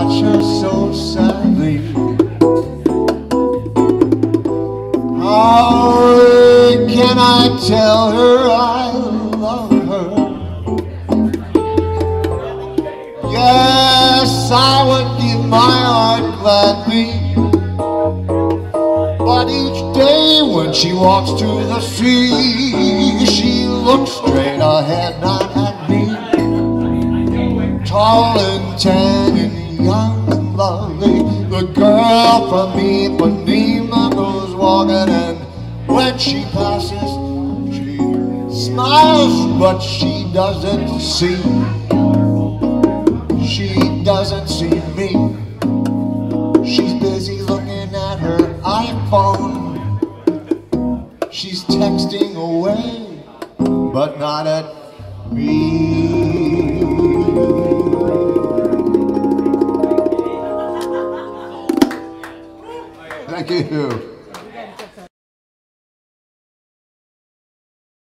watch her so sadly. How can I tell her I love her? Yes, I would give my heart gladly, but each day when she walks to the sea, she looks straight ahead, not at me. Tall and tan and young and lovely, the girl from Ipanema goes walking, and when she passes, she smiles, but she doesn't see. She doesn't see me. She's busy looking at her iPhone. She's texting away, but not at me. Thank you.